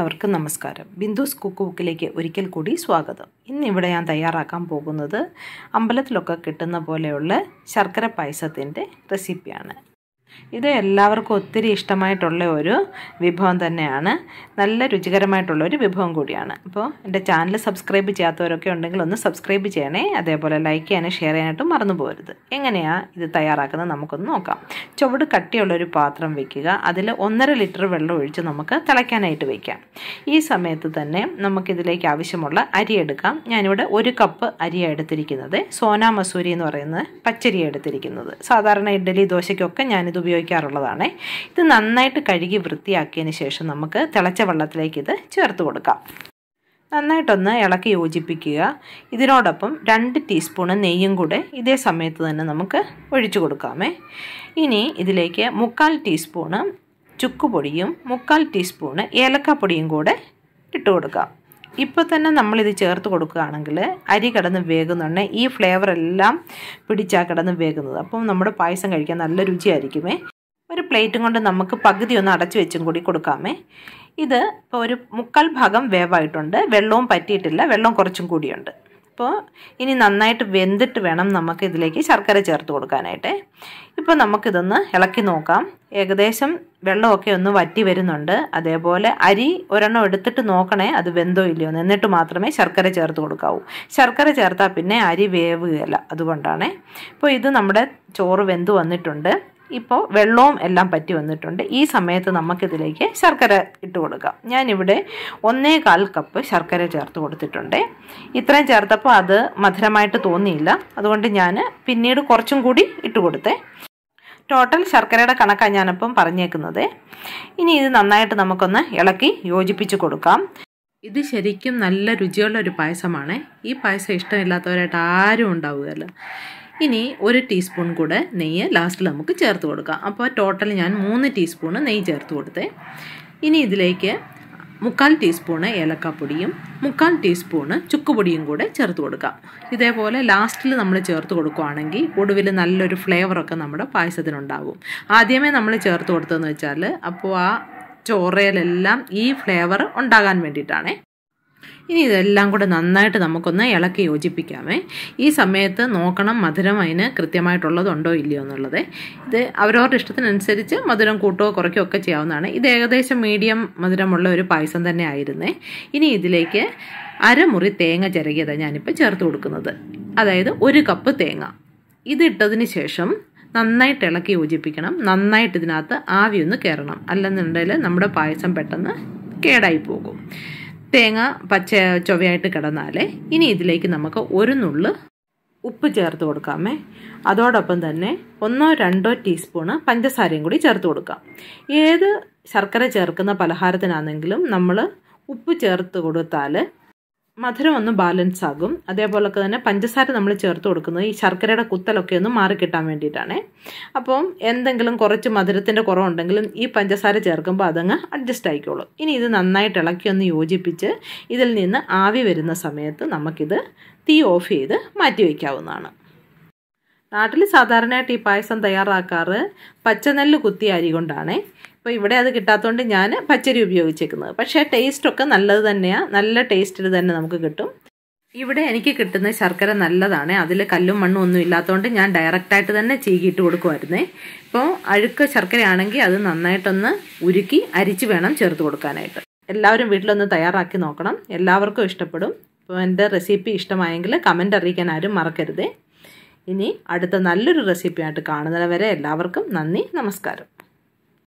എല്ലാവർക്കും നമസ്കാരം. ബിന്ദുസ് കുക്ക് ബുക്കിലേക്ക് ഒരിക്കൽ കൂടി സ്വാഗതം. ഇന്നിവിടെ ഞാൻ തയ്യാറാക്കാൻ പോകുന്നത് അമ്പലത്തിലൊക്കെ കിട്ടുന്ന പോലെയുള്ള ശർക്കര പായസത്തിൻ്റെ റെസിപ്പിയാണ്. ഇത് എല്ലാവർക്കും ഒത്തിരി ഇഷ്ടമായിട്ടുള്ള ഒരു വിഭവം തന്നെയാണ്. നല്ല രുചികരമായിട്ടുള്ളൊരു വിഭവം കൂടിയാണ്. അപ്പോൾ എൻ്റെ ചാനൽ സബ്സ്ക്രൈബ് ചെയ്യാത്തവരൊക്കെ ഉണ്ടെങ്കിൽ ഒന്ന് സബ്സ്ക്രൈബ് ചെയ്യണേ. അതേപോലെ ലൈക്ക് ചെയ്യാനും ഷെയർ ചെയ്യാനായിട്ടും മറന്നു പോകരുത്. എങ്ങനെയാണ് ഇത് തയ്യാറാക്കുന്നത് നമുക്കൊന്ന് നോക്കാം. ചുവട് കട്ടിയുള്ളൊരു പാത്രം വയ്ക്കുക. അതിൽ 1.5 ലിറ്റർ വെള്ളം ഒഴിച്ച് നമുക്ക് തിളയ്ക്കാനായിട്ട് വയ്ക്കാം. ഈ സമയത്ത് തന്നെ നമുക്കിതിലേക്ക് ആവശ്യമുള്ള അരി എടുക്കാം. ഞാനിവിടെ 1 കപ്പ് അരിയാണ് എടുത്തിരിക്കുന്നത്. സോനാ മസൂരി എന്ന് പറയുന്നത് പച്ചരിയാണ് എടുത്തിരിക്കുന്നത്. സാധാരണ ഇഡ്ഡലി ദോശയ്ക്കൊക്കെ ഞാനിത് ഉപയോഗിക്കാറുള്ളതാണ്. ഇത് നന്നായിട്ട് കഴുകി വൃത്തിയാക്കിയതിന് ശേഷം നമുക്ക് തിളച്ച വെള്ളത്തിലേക്ക് ഇത് ചേർത്ത് കൊടുക്കാം. നന്നായിട്ടൊന്ന് ഇളക്കി യോജിപ്പിക്കുക. ഇതിനോടൊപ്പം 2 ടീസ്പൂണ് നെയ്യും കൂടെ ഇതേ സമയത്ത് തന്നെ നമുക്ക് ഒഴിച്ചു കൊടുക്കാമേ. ഇനി ഇതിലേക്ക് 1/4 ടീസ്പൂണ് ചുക്കുപൊടിയും 1/4 ടീസ്പൂണ് ഏലക്കാപ്പൊടിയും കൂടെ ഇട്ട് കൊടുക്കാം. ഇപ്പോൾ തന്നെ നമ്മളിത് ചേർത്ത് കൊടുക്കുകയാണെങ്കിൽ അരി കിടന്ന് വേകുന്നുണ്ട്. ഈ ഫ്ലേവർ എല്ലാം പിടിച്ചാൽ കിടന്ന് വേകുന്നത്. അപ്പം നമ്മുടെ പായസം കഴിക്കാൻ നല്ല രുചിയായിരിക്കുമേ. ഒരു പ്ലേറ്റും കൊണ്ട് നമുക്ക് പകുതി ഒന്ന് അടച്ചു വെച്ചും കൂടി കൊടുക്കാമേ. ഇത് ഇപ്പോൾ ഒരു 1/4 ഭാഗം വേവായിട്ടുണ്ട്. വെള്ളവും പറ്റിയിട്ടില്ല, വെള്ളം കുറച്ചും കൂടിയുണ്ട്. അപ്പോൾ ഇനി നന്നായിട്ട് വെന്തിട്ട് വേണം നമുക്ക് ഇതിലേക്ക് ശർക്കര ചേർത്ത് കൊടുക്കാനായിട്ട്. ഇപ്പോൾ നമുക്കിതൊന്ന് ഇളക്കി നോക്കാം. ഏകദേശം വെള്ളമൊക്കെ ഒന്ന് വറ്റി വരുന്നുണ്ട്. അതേപോലെ അരി ഒരെണ്ണം എടുത്തിട്ട് നോക്കണേ അത് വെന്തോ ഇല്ലയോ എന്ന്. എന്നിട്ട് മാത്രമേ ശർക്കര ചേർത്ത് കൊടുക്കാവൂ. ശർക്കര ചേർത്താൽ പിന്നെ അരി വേവുകയില്ല. അതുകൊണ്ടാണ്. ഇപ്പോൾ ഇത് നമ്മുടെ ചോറ് വെന്ത് വന്നിട്ടുണ്ട്. ഇപ്പോൾ വെള്ളവും എല്ലാം പറ്റി വന്നിട്ടുണ്ട്. ഈ സമയത്ത് നമുക്കിതിലേക്ക് ശർക്കര ഇട്ട് കൊടുക്കാം. ഞാനിവിടെ 1/4 കപ്പ് ശർക്കര ചേർത്ത് കൊടുത്തിട്ടുണ്ട്. ഇത്രയും ചേർത്തപ്പോൾ അത് മധുരമായിട്ട് തോന്നിയില്ല. അതുകൊണ്ട് ഞാൻ പിന്നീട് കുറച്ചും കൂടി ഇട്ട് കൊടുത്തേ. ടോട്ടൽ ശർക്കരയുടെ കണക്കാണ് ഞാനിപ്പം പറഞ്ഞേക്കുന്നത്. ഇനി ഇത് നന്നായിട്ട് നമുക്കൊന്ന് ഇളക്കി യോജിപ്പിച്ച് കൊടുക്കാം. ഇത് ശരിക്കും നല്ല രുചിയുള്ള ഒരു പായസമാണ്. ഈ പായസം ഇഷ്ടമില്ലാത്തവരായിട്ട് ആരും ഉണ്ടാവുകയില്ല. ഇനി 1 ടീസ്പൂൺ കൂടെ നെയ്യ് ലാസ്റ്റിൽ നമുക്ക് ചേർത്ത് കൊടുക്കാം. അപ്പോൾ ടോട്ടൽ ഞാൻ 3 ടീസ്പൂണ് നെയ്യ് ചേർത്ത് കൊടുത്തേ. ഇനി ഇതിലേക്ക് 1/4 ടീസ്പൂണ് ഏലക്കാപ്പൊടിയും 1/4 ടീസ്പൂണ് ചുക്കുപൊടിയും കൂടെ ചേർത്ത് കൊടുക്കാം. ഇതേപോലെ ലാസ്റ്റിൽ നമ്മൾ ചേർത്ത് കൊടുക്കുകയാണെങ്കിൽ ഒടുവിൽ നല്ലൊരു ഫ്ലേവറൊക്കെ നമ്മുടെ പായസത്തിനുണ്ടാകും. ആദ്യമേ നമ്മൾ ചേർത്ത് കൊടുത്തതെന്ന് വെച്ചാൽ അപ്പോൾ ആ ചോറയിലെല്ലാം ഈ ഫ്ലേവർ ഉണ്ടാകാൻ വേണ്ടിയിട്ടാണ്. ഇനി ഇതെല്ലാം കൂടെ നന്നായിട്ട് നമുക്കൊന്ന് ഇളക്കി യോജിപ്പിക്കാമേ. ഈ സമയത്ത് നോക്കണം മധുരം അതിന് കൃത്യമായിട്ടുള്ളതുണ്ടോ ഇല്ലയോ എന്നുള്ളത്. ഇത് അവരവരുടെ ഇഷ്ടത്തിനനുസരിച്ച് മധുരം കൂട്ടുകയോ കുറയ്ക്കുകയോ ഒക്കെ ചെയ്യാവുന്നതാണ്. ഇത് ഏകദേശം മീഡിയം മധുരമുള്ള ഒരു പായസം തന്നെ ആയിരുന്നേ. ഇനി ഇതിലേക്ക് 1/2 മുറി തേങ്ങ ചിരകിയതാണ് ഞാനിപ്പോൾ ചേർത്ത് കൊടുക്കുന്നത്. അതായത് 1 കപ്പ് തേങ്ങ. ഇതിട്ടതിന് ശേഷം നന്നായിട്ട് ഇളക്കി യോജിപ്പിക്കണം. നന്നായിട്ട് ഇതിനകത്ത് ആവി ഒന്ന് കയറണം. അല്ലെന്നുണ്ടെങ്കിൽ നമ്മുടെ പായസം പെട്ടെന്ന് കേടായി പോകും. തേങ്ങ പച്ച ചൊവയായിട്ട് കിടന്നാൽ ഇനി ഇതിലേക്ക് നമുക്ക് 1 നുള്ള് ഉപ്പ് ചേർത്ത് കൊടുക്കാമേ. അതോടൊപ്പം തന്നെ 1-2 ടീസ്പൂണ് പഞ്ചസാരയും കൂടി ചേർത്ത് കൊടുക്കാം. ഏത് ശർക്കര ചേർക്കുന്ന പലഹാരത്തിനാണെങ്കിലും നമ്മൾ ഉപ്പ് ചേർത്ത് കൊടുത്താൽ മധുരം ഒന്ന് ബാലൻസ് ആകും. അതേപോലൊക്കെ തന്നെ പഞ്ചസാര നമ്മൾ ചേർത്ത് കൊടുക്കുന്നത് ഈ ശർക്കരയുടെ കുത്തലൊക്കെ ഒന്ന് മാറിക്കിട്ടാൻ വേണ്ടിയിട്ടാണ്. അപ്പം എന്തെങ്കിലും കുറച്ച് മധുരത്തിൻ്റെ കുറവുണ്ടെങ്കിലും ഈ പഞ്ചസാര ചേർക്കുമ്പോൾ അതങ്ങ് അഡ്ജസ്റ്റ് ആയിക്കോളും. ഇനി ഇത് നന്നായിട്ട് ഇളക്കി ഒന്ന് യോജിപ്പിച്ച് ഇതിൽ നിന്ന് ആവി വരുന്ന സമയത്ത് നമുക്കിത് തീ ഓഫ് ചെയ്ത് മാറ്റി വയ്ക്കാവുന്നതാണ്. നാട്ടിൽ സാധാരണയായിട്ട് ഈ പായസം തയ്യാറാക്കാറ് പച്ചനെല്ല് കുത്തിയ അരി കൊണ്ടാണ്. ഇപ്പോൾ ഇവിടെ അത് കിട്ടാത്തതുകൊണ്ട് ഞാൻ പച്ചരി ഉപയോഗിച്ചേക്കുന്നത്. പക്ഷേ ടേസ്റ്റൊക്കെ നല്ലത് തന്നെയാണ്. നല്ല ടേസ്റ്റിൽ തന്നെ നമുക്ക് കിട്ടും. ഇവിടെ എനിക്ക് കിട്ടുന്ന ശർക്കര നല്ലതാണ്. അതിൽ കല്ലും മണ്ണും ഒന്നും ഇല്ലാത്തതുകൊണ്ട് ഞാൻ ഡയറക്റ്റായിട്ട് തന്നെ ചീകിയിട്ട് കൊടുക്കുമായിരുന്നേ. ഇപ്പോൾ അഴുക്ക് ശർക്കരയാണെങ്കിൽ അത് നന്നായിട്ടൊന്ന് ഉരുക്കി അരിച്ച് വേണം ചേർത്ത് കൊടുക്കാനായിട്ട്. എല്ലാവരും വീട്ടിലൊന്ന് തയ്യാറാക്കി നോക്കണം. എല്ലാവർക്കും ഇഷ്ടപ്പെടും. ഇപ്പോൾ എൻ്റെ റെസിപ്പി ഇഷ്ടമായെങ്കിൽ കമൻറ്റ് അറിയിക്കാൻ ആരും മറക്കരുതേ. ഇനി അടുത്ത നല്ലൊരു റെസിപ്പിയായിട്ട് കാണുന്നത് വരെ എല്ലാവർക്കും നന്ദി, നമസ്കാരം.